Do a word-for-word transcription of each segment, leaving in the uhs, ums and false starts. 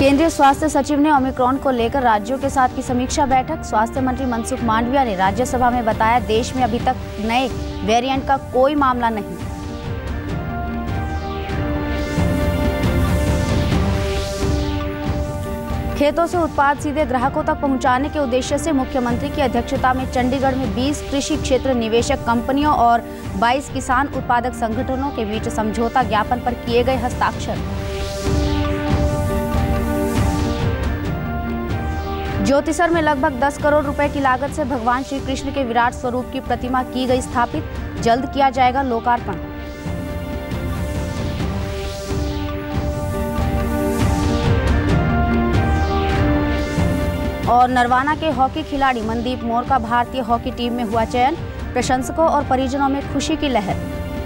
केंद्रीय स्वास्थ्य सचिव ने ओमिक्रॉन को लेकर राज्यों के साथ की समीक्षा बैठक। स्वास्थ्य मंत्री मनसुख मांडविया ने राज्यसभा में बताया, देश में अभी तक नए वेरिएंट का कोई मामला नहीं। खेतों से उत्पाद सीधे ग्राहकों तक पहुंचाने के उद्देश्य से मुख्यमंत्री की अध्यक्षता में चंडीगढ़ में बीस कृषि क्षेत्र निवेशक कंपनियों और बाईस किसान उत्पादक संगठनों के बीच समझौता ज्ञापन पर किए गए हस्ताक्षर। ज्योतिसर में लगभग दस करोड़ रुपए की लागत से भगवान श्री कृष्ण के विराट स्वरूप की प्रतिमा की गई स्थापित, जल्द किया जाएगा लोकार्पण। और नरवाना के हॉकी खिलाड़ी मनदीप मोर का भारतीय हॉकी टीम में हुआ चयन, प्रशंसकों और परिजनों में खुशी की लहर।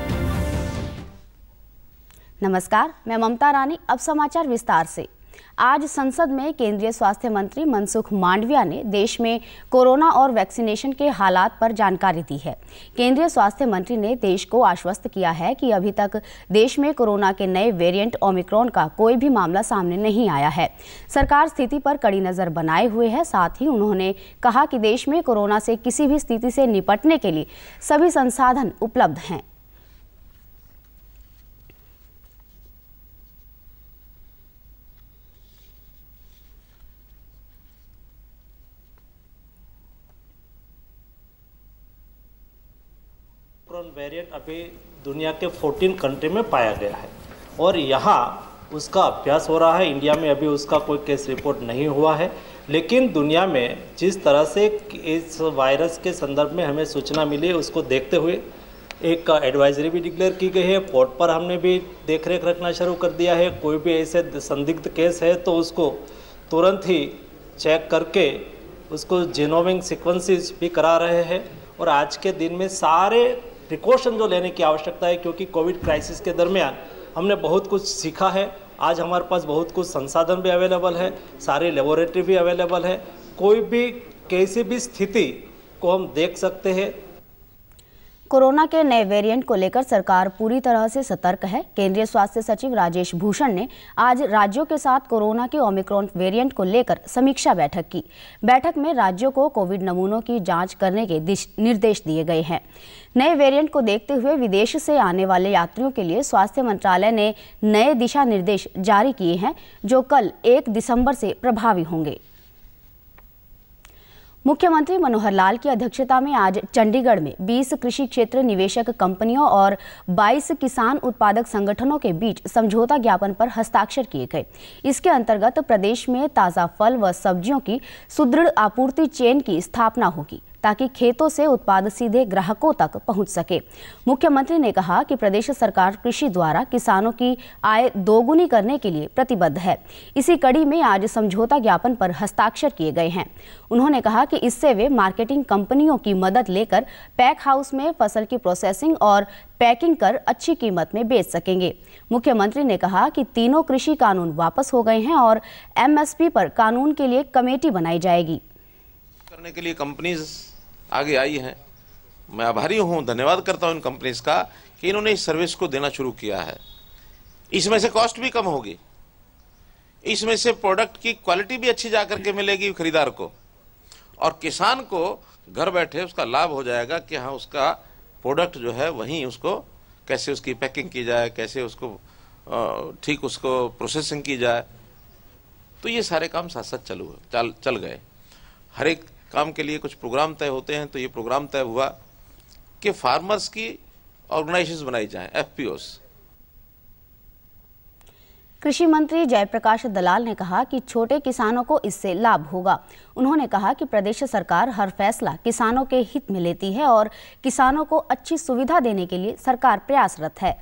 नमस्कार, मैं ममता रानी। अब समाचार विस्तार से। आज संसद में केंद्रीय स्वास्थ्य मंत्री मनसुख मांडविया ने देश में कोरोना और वैक्सीनेशन के हालात पर जानकारी दी है। केंद्रीय स्वास्थ्य मंत्री ने देश को आश्वस्त किया है कि अभी तक देश में कोरोना के नए वेरिएंट ओमिक्रॉन का कोई भी मामला सामने नहीं आया है। सरकार स्थिति पर कड़ी नजर बनाए हुए है। साथ ही उन्होंने कहा कि देश में कोरोना से किसी भी स्थिति से निपटने के लिए सभी संसाधन उपलब्ध हैं। वेरिएंट अभी दुनिया के चौदह कंट्री में पाया गया है और यहाँ उसका अभ्यास हो रहा है। इंडिया में अभी उसका कोई केस रिपोर्ट नहीं हुआ है, लेकिन दुनिया में जिस तरह से इस वायरस के संदर्भ में हमें सूचना मिली, उसको देखते हुए एक एडवाइजरी भी डिक्लेयर की गई है। पोर्ट पर हमने भी देख रेख रखना शुरू कर दिया है। कोई भी ऐसे संदिग्ध केस है तो उसको तुरंत ही चेक करके उसको जीनोमिक सीक्वेंसेस भी करा रहे हैं। और आज के दिन में सारे प्रिकॉशन जो लेने की आवश्यकता है, क्योंकि कोविड क्राइसिस के दरमियान हमने बहुत कुछ सीखा है। आज हमारे पास बहुत कुछ संसाधन भी अवेलेबल है, सारी लेबोरेटरी भी अवेलेबल है। कोई भी कैसी भी स्थिति को हम देख सकते हैं। कोरोना के नए वेरिएंट को लेकर सरकार पूरी तरह से सतर्क है। केंद्रीय स्वास्थ्य सचिव राजेश भूषण ने आज राज्यों के साथ कोरोना के ओमिक्रॉन वेरिएंट को लेकर समीक्षा बैठक की। बैठक में राज्यों को कोविड नमूनों की जांच करने के निर्देश दिए गए हैं। नए वेरिएंट को देखते हुए विदेश से आने वाले यात्रियों के लिए स्वास्थ्य मंत्रालय ने नए दिशा निर्देश जारी किए हैं, जो कल एक दिसंबर से प्रभावी होंगे। मुख्यमंत्री मनोहर लाल की अध्यक्षता में आज चंडीगढ़ में बीस कृषि क्षेत्र निवेशक कंपनियों और बाईस किसान उत्पादक संगठनों के बीच समझौता ज्ञापन पर हस्ताक्षर किए गए। इसके अंतर्गत प्रदेश में ताज़ा फल व सब्जियों की सुदृढ़ आपूर्ति चेन की स्थापना होगी, ताकि खेतों से उत्पाद सीधे ग्राहकों तक पहुंच सके। मुख्यमंत्री ने कहा कि प्रदेश सरकार कृषि द्वारा किसानों की आय दोगुनी करने के लिए प्रतिबद्ध है। इसी कड़ी में आज समझौता ज्ञापन पर हस्ताक्षर किए गए हैं। उन्होंने कहा कि इससे वे मार्केटिंग कंपनियों की मदद लेकर पैक हाउस में फसल की प्रोसेसिंग और पैकिंग कर अच्छी कीमत में बेच सकेंगे। मुख्यमंत्री ने कहा कि तीनों कृषि कानून वापस हो गए हैं और एमएसपी पर कानून के लिए कमेटी बनाई जाएगी। करने के लिए कंपनीज आगे आई हैं। मैं आभारी हूं, धन्यवाद करता हूं इन कंपनीज का कि इन्होंने इस सर्विस को देना शुरू किया है। इसमें से कॉस्ट भी कम होगी, इसमें से प्रोडक्ट की क्वालिटी भी अच्छी जाकर के मिलेगी खरीदार को, और किसान को घर बैठे उसका लाभ हो जाएगा कि हाँ, उसका प्रोडक्ट जो है वहीं उसको कैसे उसकी पैकिंग की जाए, कैसे उसको ठीक उसको प्रोसेसिंग की जाए। तो ये सारे काम साथ साथ चलू चल चल गए। हर एक काम के लिए कुछ प्रोग्राम तय होते हैं, तो ये प्रोग्राम तय हुआ कि फार्मर्स की ऑर्गेनाइजेशंस बनाई जाएं, एफपीओस। कृषि मंत्री जयप्रकाश दलाल ने कहा कि छोटे किसानों को इससे लाभ होगा। उन्होंने कहा कि प्रदेश सरकार हर फैसला किसानों के हित में लेती है और किसानों को अच्छी सुविधा देने के लिए सरकार प्रयासरत है।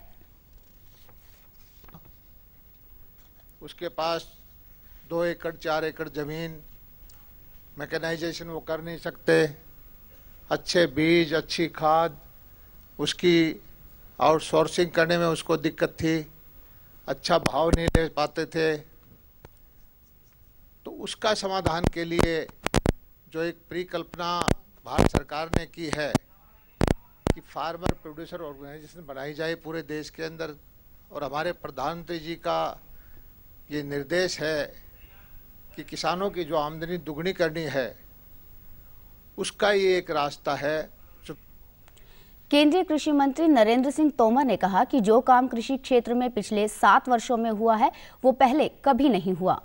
उसके पास दो एकड़ चार एकड़ जमीन, मैकेनाइजेशन वो कर नहीं सकते, अच्छे बीज अच्छी खाद, उसकी आउटसोर्सिंग करने में उसको दिक्कत थी, अच्छा भाव नहीं ले पाते थे। तो उसका समाधान के लिए जो एक परिकल्पना भारत सरकार ने की है कि फार्मर प्रोड्यूसर ऑर्गेनाइजेशन बनाई जाए पूरे देश के अंदर, और हमारे प्रधानमंत्री जी का ये निर्देश है कि किसानों की जो आमदनी दुगनी करनी है, उसका ये एक रास्ता है। केंद्रीय कृषि मंत्री नरेंद्र सिंह तोमर ने कहा कि जो काम कृषि क्षेत्र में पिछले सात वर्षों में हुआ है वो पहले कभी नहीं हुआ।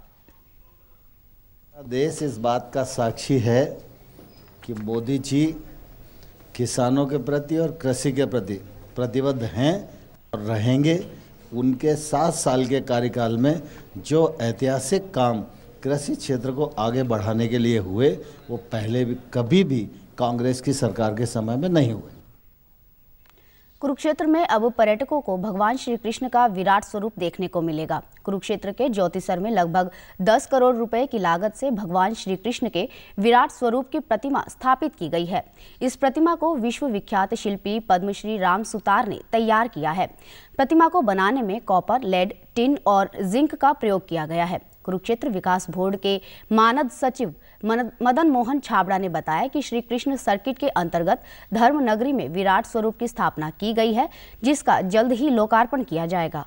देश इस बात का साक्षी है कि मोदी जी किसानों के प्रति और कृषि के प्रति प्रतिबद्ध हैं और रहेंगे। उनके सात साल के कार्यकाल में जो ऐतिहासिक काम कृषि क्षेत्र को आगे बढ़ाने के लिए हुए वो पहले भी कभी भी कांग्रेस की सरकार के समय में नहीं हुए। कुरुक्षेत्र में अब पर्यटकों को भगवान श्री कृष्ण का विराट स्वरूप देखने को मिलेगा। कुरुक्षेत्र के ज्योतिसर में लगभग दस करोड़ रुपए की लागत से भगवान श्री कृष्ण के विराट स्वरूप की प्रतिमा स्थापित की गई है। इस प्रतिमा को विश्व विख्यात शिल्पी पद्मश्री राम सुतार ने तैयार किया है। प्रतिमा को बनाने में कॉपर, लेड, टिन और जिंक का प्रयोग किया गया है। कुरुक्षेत्र विकास बोर्ड के मानद सचिव मदन मोहन छाबड़ा ने बताया कि श्री कृष्ण सर्किट के अंतर्गत धर्म नगरी में विराट स्वरूप की स्थापना की गई है, जिसका जल्द ही लोकार्पण किया जाएगा।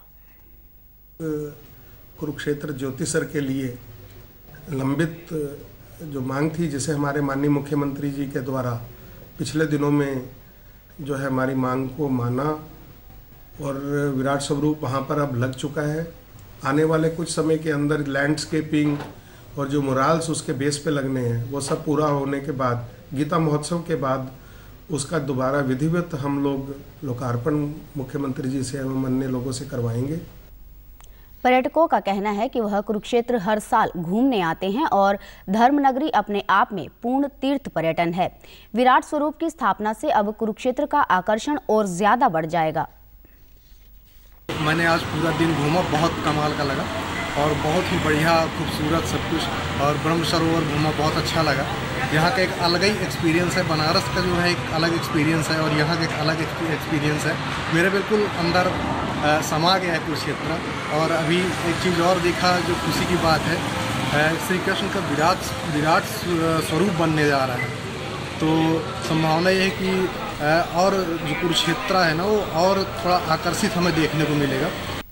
कुरुक्षेत्र ज्योतिसर के लिए लंबित जो मांग थी, जिसे हमारे माननीय मुख्यमंत्री जी के द्वारा पिछले दिनों में जो है हमारी मांग को माना और विराट स्वरूप वहाँ पर अब लग चुका है। आने वाले कुछ समय के अंदर लैंडस्केपिंग और जो मुराल्स उसके बेस पे लगने हैं वो सब पूरा होने के बाद गीता महोत्सव के बाद उसका दोबारा विधिवत हम लोग लोकार्पण मुख्यमंत्री जी से एवं अन्य लोगों से करवाएंगे। पर्यटकों का कहना है कि वह कुरुक्षेत्र हर साल घूमने आते हैं और धर्मनगरी अपने आप में पूर्ण तीर्थ पर्यटन है। विराट स्वरूप की स्थापना से अब कुरुक्षेत्र का आकर्षण और ज्यादा बढ़ जाएगा। मैंने आज पूरा दिन घूमा, बहुत कमाल का लगा और बहुत ही बढ़िया खूबसूरत सब कुछ, और ब्रह्म सरोवर घूमा, बहुत अच्छा लगा। यहाँ का एक अलग ही एक्सपीरियंस है। बनारस का जो है एक अलग एक्सपीरियंस है और यहाँ का एक अलग एक्सपीरियंस है। मेरे बिल्कुल अंदर आ, समा गया है कुरुक्षेत्र। और अभी एक चीज़ और देखा जो खुशी की बात है, श्री कृष्ण का विराट विराट स्वरूप बनने जा रहा है। तो संभावना ये है कि और जो कुरुक्षेत्र है ना वो और थोड़ा आकर्षित हमें देखने को मिलेगा।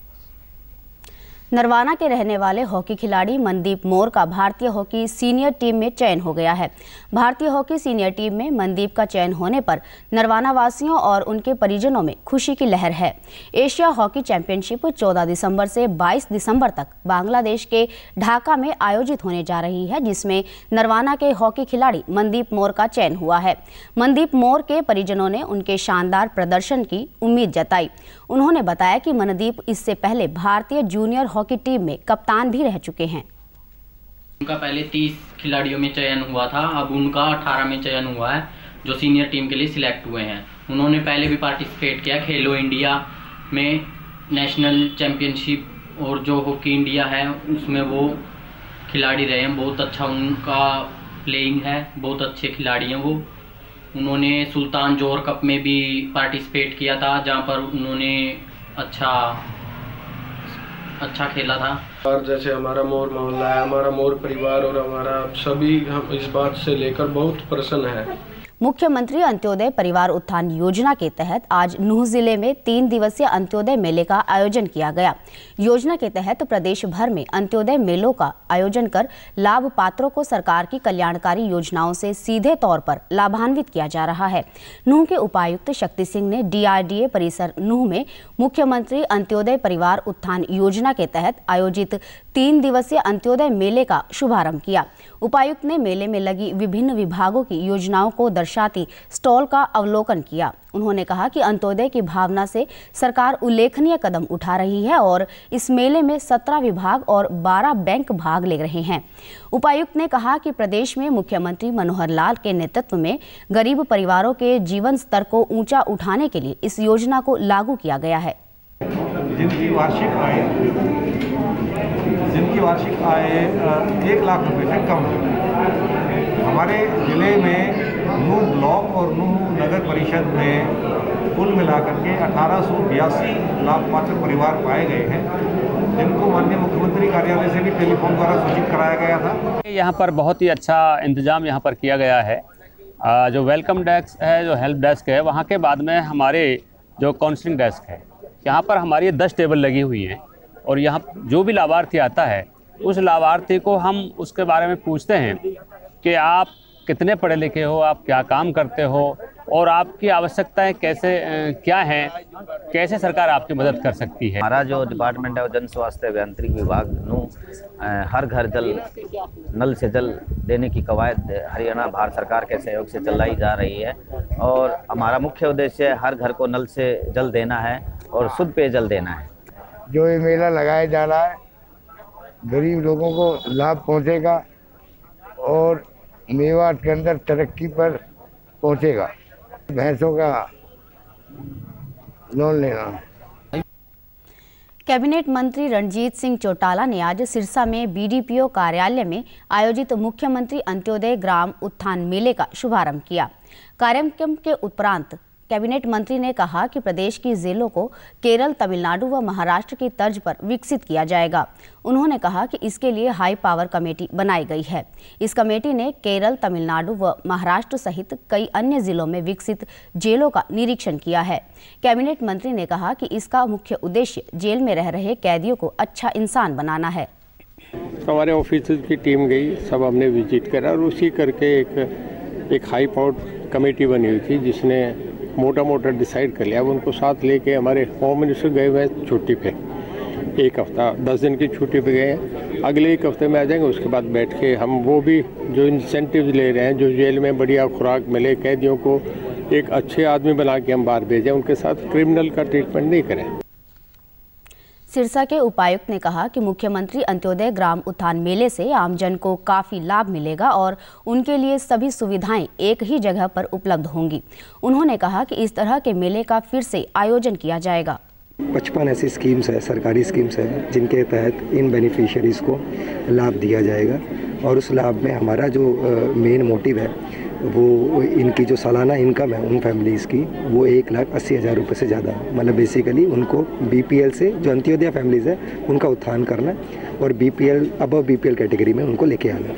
नरवाना के रहने वाले हॉकी खिलाड़ी मनदीप मोर का भारतीय हॉकी सीनियर टीम में चयन हो गया है। भारतीय हॉकी सीनियर टीम में मनदीप का चयन होने पर नरवाना वासियों और उनके परिजनों में खुशी की लहर है। एशिया हॉकी चैंपियनशिप चौदह दिसंबर से बाईस दिसंबर तक बांग्लादेश के ढाका में आयोजित होने जा रही है, जिसमें नरवाना के हॉकी खिलाड़ी मनदीप मोर का चयन हुआ है। मनदीप मोर के परिजनों ने उनके शानदार प्रदर्शन की उम्मीद जताई। उन्होंने बताया कि मनदीप इससे पहले भारतीय जूनियर हॉकी टीम में कप्तान भी रह चुके हैं। उनका पहले तीस खिलाड़ियों में चयन हुआ था, अब उनका अठारह में चयन हुआ है जो सीनियर टीम के लिए सिलेक्ट हुए हैं। उन्होंने पहले भी पार्टिसिपेट किया खेलो इंडिया में, नेशनल चैंपियनशिप और जो हॉकी इंडिया है उसमें वो खिलाड़ी रहे हैं। बहुत अच्छा उनका प्लेइंग है, बहुत अच्छे खिलाड़ी हैं वो। उन्होंने सुल्तान जोहर कप में भी पार्टिसिपेट किया था, जहां पर उन्होंने अच्छा अच्छा खेला था। और जैसे हमारा मोर मोहल्ला है, हमारा मोर परिवार और हमारा सभी हम इस बात से लेकर बहुत प्रसन्न है। मुख्यमंत्री अंत्योदय परिवार उत्थान योजना के तहत आज नूह जिले में तीन दिवसीय अंत्योदय मेले का आयोजन किया गया। योजना के तहत प्रदेश भर में अंत्योदय मेलों का आयोजन कर लाभ पात्रों को सरकार की कल्याणकारी योजनाओं से सीधे तौर पर लाभान्वित किया जा रहा है। नूह के उपायुक्त शक्ति सिंह ने डीआरडीए परिसर नूह में मुख्यमंत्री अंत्योदय परिवार उत्थान योजना के तहत आयोजित तीन दिवसीय अंत्योदय मेले का शुभारंभ किया। उपायुक्त ने मेले में लगी विभिन्न विभागों की योजनाओं को दर्शाती स्टॉल का अवलोकन किया। उन्होंने कहा कि अंत्योदय की भावना से सरकार उल्लेखनीय कदम उठा रही है और इस मेले में सत्रह विभाग और बारह बैंक भाग ले रहे हैं। उपायुक्त ने कहा कि प्रदेश में मुख्यमंत्री मनोहर लाल के नेतृत्व में गरीब परिवारों के जीवन स्तर को ऊंचा उठाने के लिए इस योजना को लागू किया गया है। जिनकी वार्षिक आय जिनकी वार्षिक आय एक लाख रुपए से कम है, हमारे जिले में नूह ब्लॉक और नूह नगर परिषद में कुल मिलाकर के अठारह सौ बयासी लाभ पात्र परिवार पाए गए हैं, जिनको माननीय मुख्यमंत्री कार्यालय से भी टेलीफोन द्वारा सूचित कराया गया था। यहाँ पर बहुत ही अच्छा इंतजाम यहाँ पर किया गया है। जो वेलकम डेस्क है, जो हेल्प डेस्क है, वहाँ के बाद में हमारे जो काउंसलिंग डेस्क है, यहाँ पर हमारी दस टेबल लगी हुई हैं और यहाँ जो भी लाभार्थी आता है उस लाभार्थी को हम उसके बारे में पूछते हैं कि आप कितने पढ़े लिखे हो, आप क्या काम करते हो और आपकी आवश्यकताएं कैसे क्या हैं, कैसे सरकार आपकी मदद कर सकती है। हमारा जो डिपार्टमेंट है वो जन स्वास्थ्य अभियांत्रिकी विभाग नू हर घर जल नल से जल देने की कवायद हरियाणा भारत सरकार के सहयोग से चलाई जा रही है और हमारा मुख्य उद्देश्य हर घर को नल से जल देना है और शुद्ध पेयजल देना है। जो ये मेला लगाया जा रहा है गरीब लोगों को लाभ पहुंचेगा और मेवात के अंदर तरक्की पर पहुंचेगा। भैंसों का लोन लेना है। कैबिनेट मंत्री रणजीत सिंह चौटाला ने आज सिरसा में बीडीपीओ कार्यालय में आयोजित मुख्यमंत्री अंत्योदय ग्राम उत्थान मेले का शुभारंभ किया। कार्यक्रम के उपरांत कैबिनेट मंत्री ने कहा कि प्रदेश की जेलों को केरल, तमिलनाडु व महाराष्ट्र की तर्ज पर विकसित किया जाएगा। उन्होंने कहा कि इसके लिए हाई पावर कमेटी बनाई गई है। इस कमेटी ने केरल, तमिलनाडु व महाराष्ट्र सहित कई अन्य जिलों में विकसित जेलों का निरीक्षण किया है। कैबिनेट मंत्री ने कहा कि इसका मुख्य उद्देश्य जेल में रह रहे कैदियों को अच्छा इंसान बनाना है। हमारे ऑफिस की टीम गई, सब हमने विजिट करा और उसी करके एक एक हाई पावर कमेटी बनी हुई थी जिसने मोटा मोटा डिसाइड कर लिया। अब उनको साथ लेके हमारे होम मिनिस्टर गए हुए हैं छुट्टी पे, एक हफ्ता दस दिन की छुट्टी पे गए, अगले एक हफ्ते में आ जाएंगे। उसके बाद बैठ के हम वो भी जो इंसेंटिव ले रहे हैं, जो जेल में बढ़िया खुराक मिले, कैदियों को एक अच्छे आदमी बना के हम बाहर भेजें, उनके साथ क्रिमिनल का ट्रीटमेंट नहीं करें। सिरसा के उपायुक्त ने कहा कि मुख्यमंत्री अंत्योदय ग्राम उत्थान मेले से आमजन को काफी लाभ मिलेगा और उनके लिए सभी सुविधाएं एक ही जगह पर उपलब्ध होंगी। उन्होंने कहा कि इस तरह के मेले का फिर से आयोजन किया जाएगा। पचपन ऐसी स्कीम्स है, सरकारी स्कीम्स है, जिनके तहत इन बेनिफिशियरीज को लाभ दिया जाएगा और उस लाभ में हमारा जो मेन मोटिव है वो इनकी जो सालाना इनकम है उन फैमिलीज़ की वो एक लाख अस्सी हज़ार रुपये से ज़्यादा, मतलब बेसिकली उनको बीपीएल से जो अंत्योदय फैमिलीज़ है उनका उत्थान करना और बीपीएल अबव बीपीएल कैटेगरी में उनको लेके आना।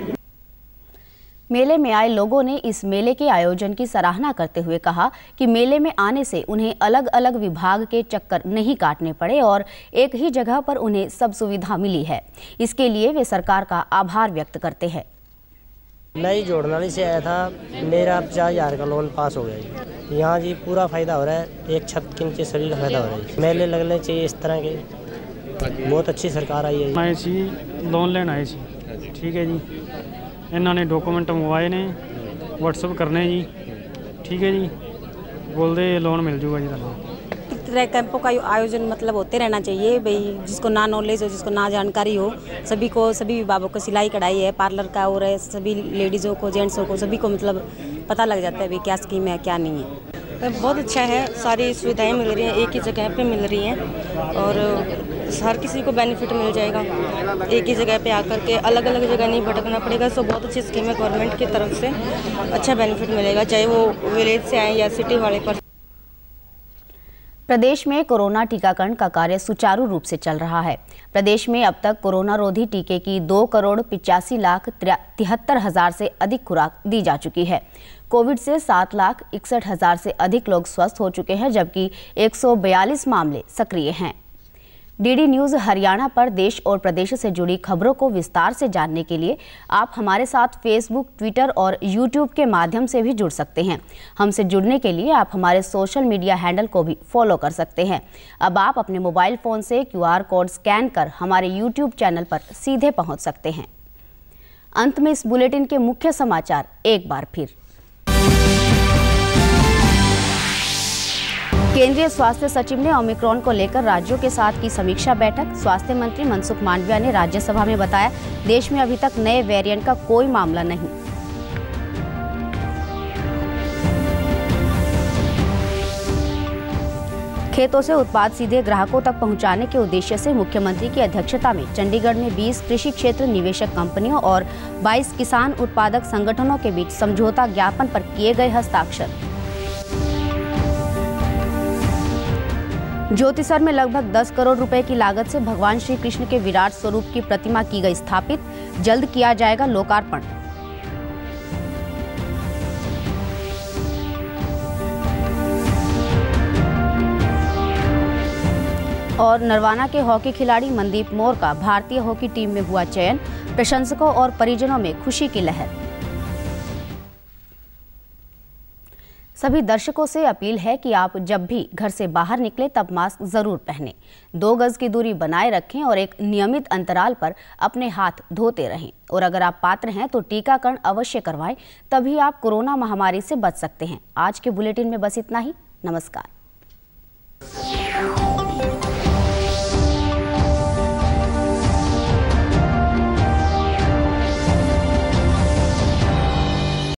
मेले में आए लोगों ने इस मेले के आयोजन की सराहना करते हुए कहा कि मेले में आने से उन्हें अलग अलग विभाग के चक्कर नहीं काटने पड़े और एक ही जगह पर उन्हें सब सुविधा मिली है। इसके लिए वे सरकार का आभार व्यक्त करते हैं। मैं ही जोड़नाली से आया था, मेरा पचास हज़ार का लोन पास हो गया जी। यहाँ जी पूरा फ़ायदा हो रहा है, एक छत के नीचे सभी का फ़ायदा हो रहा है। मेले लगने चाहिए इस तरह के, बहुत अच्छी सरकार आई है। मैं सी लोन लेना है जी, ठीक है जी। इन्होंने डॉक्यूमेंट मंगवाए ने, व्हाट्सअप करने जी, ठीक है जी, बोल दे लोन मिल जाऊगा जी। तरह कैंपों का आयोजन मतलब होते रहना चाहिए भाई, जिसको ना नॉलेज हो, जिसको ना जानकारी हो, सभी को, सभी विभागों को, सिलाई कढ़ाई है, पार्लर का हो रहा है, सभी लेडीज़ों को, जेंट्सों को, सभी को मतलब पता लग जाता है भाई क्या स्कीम है क्या नहीं है। बहुत अच्छा है, सारी सुविधाएं मिल रही हैं, एक ही जगह पे मिल रही हैं और हर किसी को बेनिफिट मिल जाएगा। एक ही जगह पे आकर के अलग अलग जगह नहीं भटकना पड़ेगा। सो बहुत अच्छी स्कीम है गवर्नमेंट की तरफ से, अच्छा बेनिफिट मिलेगा, चाहे वो विलेज से आए या सिटी वाले पर। प्रदेश में कोरोना टीकाकरण का कार्य सुचारू रूप से चल रहा है। प्रदेश में अब तक कोरोना रोधी टीके की दो करोड़ पिचासी लाख तिहत्तर हजार से अधिक खुराक दी जा चुकी है। कोविड से सात लाख इकसठ हजार से अधिक लोग स्वस्थ हो चुके हैं, जबकि एक सौ बयालीस मामले सक्रिय हैं। डीडी न्यूज़ हरियाणा पर देश और प्रदेश से जुड़ी खबरों को विस्तार से जानने के लिए आप हमारे साथ फेसबुक, ट्विटर और यूट्यूब के माध्यम से भी जुड़ सकते हैं। हमसे जुड़ने के लिए आप हमारे सोशल मीडिया हैंडल को भी फॉलो कर सकते हैं। अब आप अपने मोबाइल फ़ोन से क्यूआर कोड स्कैन कर हमारे यूट्यूब चैनल पर सीधे पहुंच सकते हैं। अंत में इस बुलेटिन के मुख्य समाचार एक बार फिर। केंद्रीय स्वास्थ्य सचिव ने ओमिक्रॉन को लेकर राज्यों के साथ की समीक्षा बैठक। स्वास्थ्य मंत्री मनसुख मांडविया ने राज्यसभा में बताया, देश में अभी तक नए वेरिएंट का कोई मामला नहीं। खेतों से उत्पाद सीधे ग्राहकों तक पहुंचाने के उद्देश्य से मुख्यमंत्री की अध्यक्षता में चंडीगढ़ में बीस कृषि क्षेत्र निवेशक कंपनियों और बाईस किसान उत्पादक संगठनों के बीच समझौता ज्ञापन पर किए गए हस्ताक्षर। ज्योतिसर में लगभग दस करोड़ रुपए की लागत से भगवान श्री कृष्ण के विराट स्वरूप की प्रतिमा की गई स्थापित, जल्द किया जाएगा लोकार्पण। और नरवाना के हॉकी खिलाड़ी मनदीप मोर का भारतीय हॉकी टीम में हुआ चयन, प्रशंसकों और परिजनों में खुशी की लहर। सभी दर्शकों से अपील है कि आप जब भी घर से बाहर निकले तब मास्क जरूर पहनें, दो गज की दूरी बनाए रखें और एक नियमित अंतराल पर अपने हाथ धोते रहें। और अगर आप पात्र हैं तो टीकाकरण अवश्य करवाएं, तभी आप कोरोना महामारी से बच सकते हैं। आज के बुलेटिन में बस इतना ही। नमस्कार।